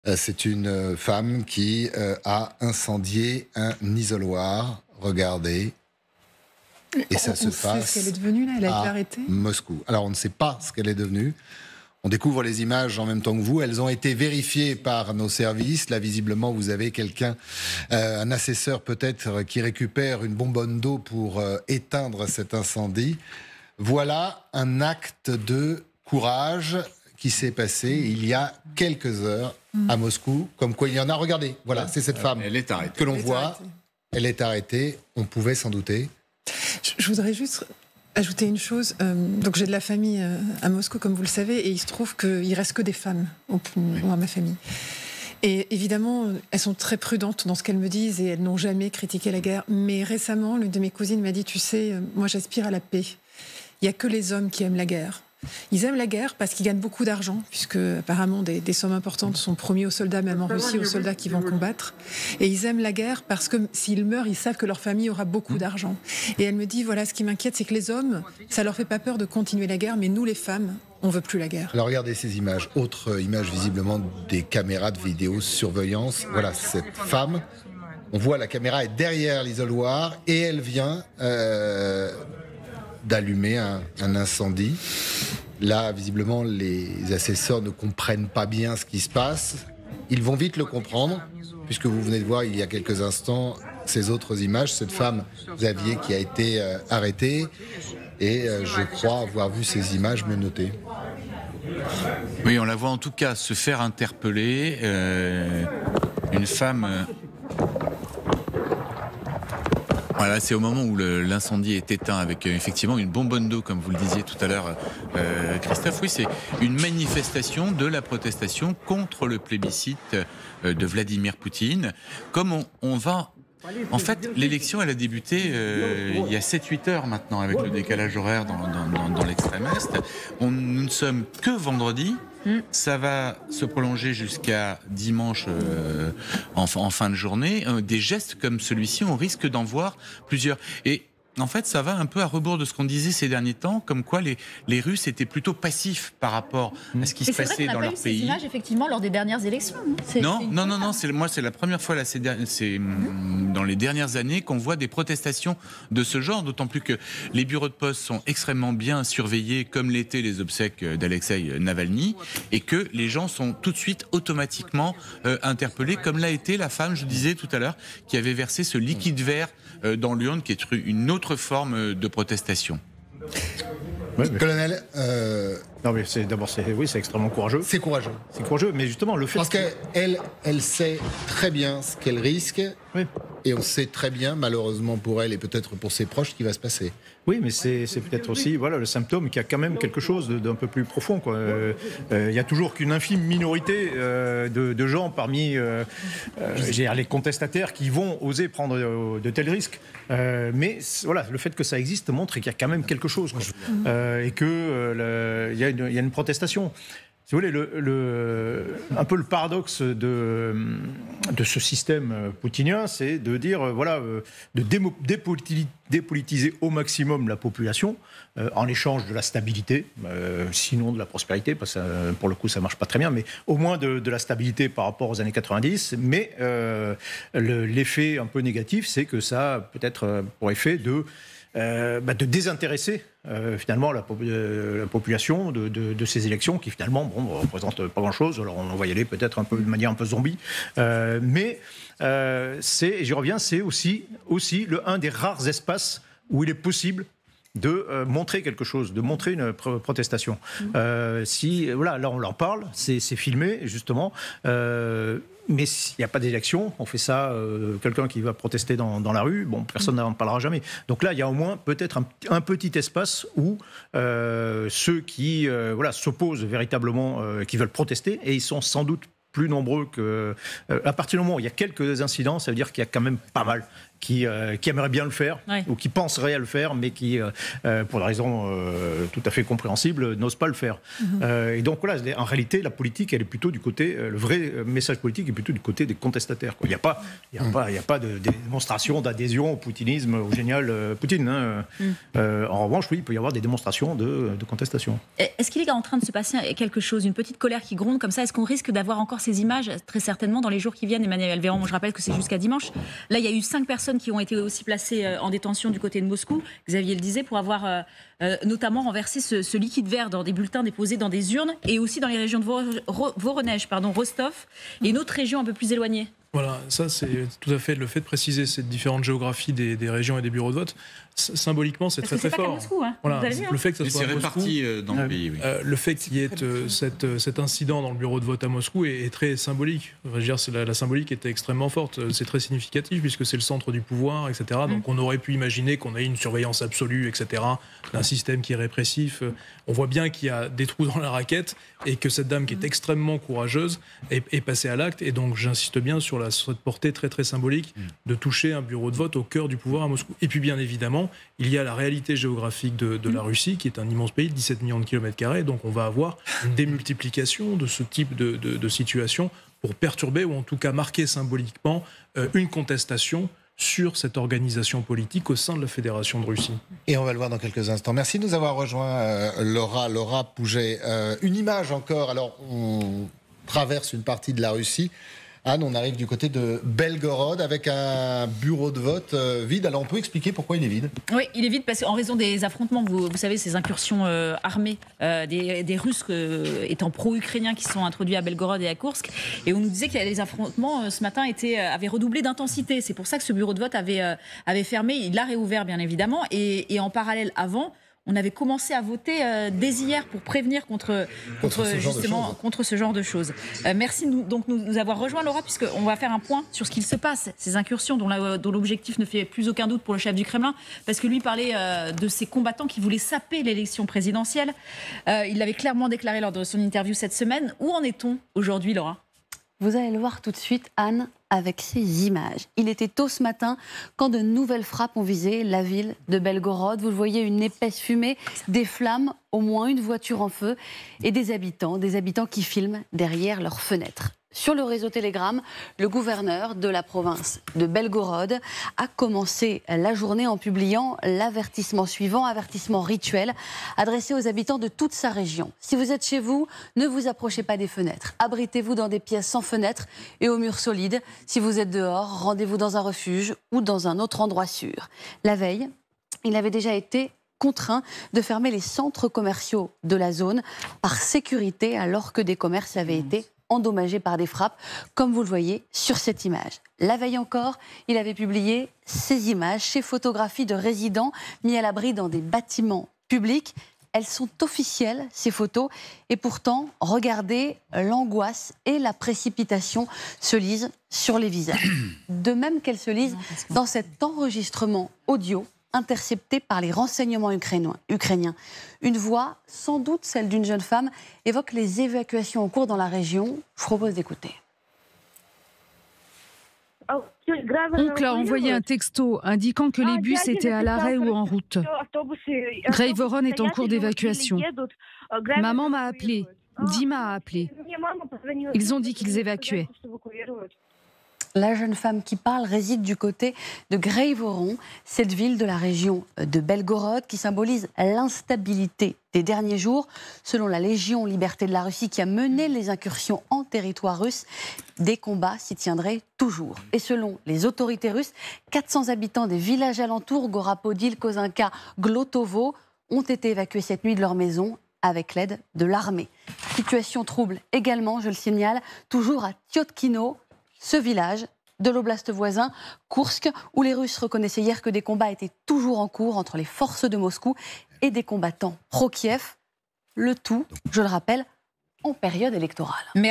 C'est une femme qui a incendié un isoloir. Regardez. Et ça se sait passe ce qu'elle est devenue là. Elle a été à arrêtée. Moscou. Alors on ne sait pas ce qu'elle est devenue. On découvre les images en même temps que vous. Elles ont été vérifiées par nos services. Là, visiblement, vous avez quelqu'un, un assesseur peut-être, qui récupère une bonbonne d'eau pour éteindre cet incendie. Voilà un acte de courage qui s'est passé il y a quelques heures à Moscou. Comme quoi il y en a. Regardez, voilà, c'est cette femme Elle est arrêtée. que l'on voit. Elle est arrêtée. On pouvait s'en douter. Je voudrais juste ajouter une chose. Donc j'ai de la famille à Moscou, comme vous le savez, et il se trouve qu'il reste que des femmes dans ma famille. Et évidemment, elles sont très prudentes dans ce qu'elles me disent et elles n'ont jamais critiqué la guerre. Mais récemment, l'une de mes cousines m'a dit, tu sais, moi j'aspire à la paix. Il n'y a que les hommes qui aiment la guerre. Ils aiment la guerre parce qu'ils gagnent beaucoup d'argent, puisque apparemment des sommes importantes sont promises aux soldats, même en Russie, aux soldats qui vont combattre. Et ils aiment la guerre parce que s'ils meurent, ils savent que leur famille aura beaucoup d'argent. Et elle me dit, voilà, ce qui m'inquiète, c'est que les hommes, ça leur fait pas peur de continuer la guerre, mais nous, les femmes, on veut plus la guerre. Alors regardez ces images. Autre image visiblement des caméras de vidéosurveillance. Voilà cette femme. On voit la caméra est derrière l'isoloir et elle vient d'allumer un incendie. Là, visiblement, les assesseurs ne comprennent pas bien ce qui se passe. Ils vont vite le comprendre, puisque vous venez de voir il y a quelques instants ces autres images. Cette femme, Xavier, qui a été arrêtée. Et je crois avoir vu ces images menottées. Oui, on la voit en tout cas se faire interpeller. Une femme... Voilà, c'est au moment où l'incendie est éteint avec effectivement une bonbonne d'eau, comme vous le disiez tout à l'heure, Christophe. Oui, c'est une manifestation de la protestation contre le plébiscite de Vladimir Poutine. Comme on va... En fait, l'élection, elle a débuté il y a 7-8 heures maintenant, avec le décalage horaire dans l'extrême Est. Nous ne sommes que vendredi. Ça va se prolonger jusqu'à dimanche en fin de journée. Des gestes comme celui-ci, on risque d'en voir plusieurs. Et en fait, ça va un peu à rebours de ce qu'on disait ces derniers temps, comme quoi les Russes étaient plutôt passifs par rapport à ce qui se passait dans leur pays. Ces images, effectivement, lors des dernières élections. Non. C'est la première fois là, c'est dans les dernières années qu'on voit des protestations de ce genre, d'autant plus que les bureaux de poste sont extrêmement bien surveillés, comme l'étaient les obsèques d'Alexeï Navalny, et que les gens sont tout de suite automatiquement interpellés, comme l'a été la femme, je disais tout à l'heure, qui avait versé ce liquide vert dans l'urne, qui est une autre forme de protestation. Ouais, Colonel, non mais c'est extrêmement courageux. c'est courageux. C'est courageux, mais justement le fait Parce qu'elle sait très bien ce qu'elle risque. Oui. Et on sait très bien, malheureusement pour elle et peut-être pour ses proches, ce qui va se passer. Oui, mais c'est peut-être aussi le symptôme qu'il y a quand même quelque chose d'un peu plus profond. Il y a toujours qu'une infime minorité de gens parmi les contestataires qui vont oser prendre de tels risques. Mais voilà, le fait que ça existe montre qu'il y a quand même quelque chose. Et qu'il y a une protestation. Si vous voulez, un peu le paradoxe de ce système poutinien, c'est de dire, de dépolitiser au maximum la population en échange de la stabilité, sinon de la prospérité, parce que pour le coup ça marche pas très bien, mais au moins de la stabilité par rapport aux années 90. Mais l'effet un peu négatif, c'est que ça a peut-être pour effet de désintéresser finalement la population de ces élections qui finalement ne représentent pas grand-chose. Alors on va y aller peut-être un peu de manière un peu zombie, mais j'y reviens, c'est aussi un des rares espaces où il est possible de montrer quelque chose, de montrer une protestation. Là on en parle, c'est filmé justement. Mais s'il n'y a pas d'élection, on fait ça, quelqu'un qui va protester dans la rue, personne n'en parlera jamais. Donc là, il y a au moins peut-être un petit espace où ceux qui s'opposent véritablement, qui veulent protester, et ils sont sans doute plus nombreux que... à partir du moment où il y a quelques incidents, ça veut dire qu'il y a quand même pas mal qui aimeraient bien le faire, ou qui penseraient à le faire, mais qui, pour des raisons tout à fait compréhensibles, n'osent pas le faire. Et donc voilà, en réalité, la politique, elle est plutôt du côté, le vrai message politique est plutôt du côté des contestataires, quoi. Il n'y a pas de démonstration d'adhésion au poutinisme, au génial Poutine. Hein. En revanche, oui, il peut y avoir des démonstrations de contestation. Est-ce qu'il est en train de se passer quelque chose, une petite colère qui gronde comme ça? Est-ce qu'on risque d'avoir encore ces images, très certainement, dans les jours qui viennent? Emmanuel Véran, moi je rappelle que c'est jusqu'à dimanche. Là, il y a eu 5 personnes qui ont été aussi placées en détention du côté de Moscou, Xavier le disait, pour avoir notamment renversé ce liquide vert dans des bulletins déposés dans des urnes, et aussi dans les régions de Voronezh, Rostov, et une autre région un peu plus éloignée. Voilà, ça c'est tout à fait le fait de préciser ces différentes géographies des régions et des bureaux de vote. Symboliquement, c'est très très fort. Moscou, hein. Voilà, le fait que ça soit à Moscou, réparti dans le pays. Oui. Le fait qu'il y ait cet incident dans le bureau de vote à Moscou est très symbolique. Je veux dire, la symbolique était extrêmement forte. C'est très significatif puisque c'est le centre du pouvoir, etc. Donc on aurait pu imaginer qu'on ait une surveillance absolue, etc. D'un système qui est répressif. On voit bien qu'il y a des trous dans la raquette et que cette dame qui est extrêmement courageuse est passée à l'acte. Et donc j'insiste bien sur cette portée très très symbolique de toucher un bureau de vote au cœur du pouvoir à Moscou. Et puis bien évidemment, il y a la réalité géographique de la Russie, qui est un immense pays de 17 millions de kilomètres carrés. Donc on va avoir une démultiplication de ce type de situation pour perturber, ou en tout cas marquer symboliquement, une contestation sur cette organisation politique au sein de la Fédération de Russie. Et on va le voir dans quelques instants. Merci de nous avoir rejoint, Laura Pouget. Une image encore. Alors, on traverse une partie de la Russie. Anne, on arrive du côté de Belgorod avec un bureau de vote vide. Alors on peut expliquer pourquoi il est vide? Oui, il est vide parce qu'en raison des affrontements, vous savez, ces incursions armées des Russes étant pro-ukrainiens qui se sont introduits à Belgorod et à Koursk. Et on nous disait que les affrontements ce matin avaient redoublé d'intensité. C'est pour ça que ce bureau de vote avait fermé. Il l'a réouvert bien évidemment. Et en parallèle, avant, on avait commencé à voter dès hier pour prévenir contre ce genre de choses. Merci de nous avoir rejoints, Laura, puisqu'on va faire un point sur ce qu'il se passe, ces incursions dont l'objectif ne fait plus aucun doute pour le chef du Kremlin, parce que lui parlait de ces combattants qui voulaient saper l'élection présidentielle. Il l'avait clairement déclaré lors de son interview cette semaine. Où en est-on aujourd'hui, Laura ? Vous allez le voir tout de suite, Anne, avec ces images. Il était tôt ce matin quand de nouvelles frappes ont visé la ville de Belgorod. Vous le voyez, une épaisse fumée, des flammes, au moins une voiture en feu et des habitants qui filment derrière leurs fenêtres. Sur le réseau Telegram, le gouverneur de la province de Belgorod a commencé la journée en publiant l'avertissement suivant, avertissement rituel adressé aux habitants de toute sa région. Si vous êtes chez vous, ne vous approchez pas des fenêtres. Abritez-vous dans des pièces sans fenêtres et aux murs solides. Si vous êtes dehors, rendez-vous dans un refuge ou dans un autre endroit sûr. La veille, il avait déjà été contraint de fermer les centres commerciaux de la zone par sécurité alors que des commerces avaient été endommagés par des frappes, comme vous le voyez sur cette image. La veille encore, il avait publié ces images, ces photographies de résidents mis à l'abri dans des bâtiments publics. Elles sont officielles, ces photos, et pourtant, regardez, l'angoisse et la précipitation se lisent sur les visages. De même qu'elles se lisent dans cet enregistrement audio intercepté par les renseignements ukrainiens. Une voix, sans doute celle d'une jeune femme, évoque les évacuations en cours dans la région. Je propose d'écouter. Oncle a envoyé un texto indiquant que les bus étaient à l'arrêt ou en route. Grey-Voron est en cours d'évacuation. Maman m'a appelé. Dima a appelé. Ils ont dit qu'ils évacuaient. La jeune femme qui parle réside du côté de Grey-Voron, cette ville de la région de Belgorod qui symbolise l'instabilité des derniers jours. Selon la Légion Liberté de la Russie qui a mené les incursions en territoire russe, des combats s'y tiendraient toujours. Et selon les autorités russes, 400 habitants des villages alentours, Gorapodil, Kozinka, Glotovo, ont été évacués cette nuit de leur maison avec l'aide de l'armée. Situation trouble également, je le signale, toujours à Tiotkino, ce village de l'oblast voisin, Koursk, où les Russes reconnaissaient hier que des combats étaient toujours en cours entre les forces de Moscou et des combattants pro-Kiev. Le tout, je le rappelle, en période électorale.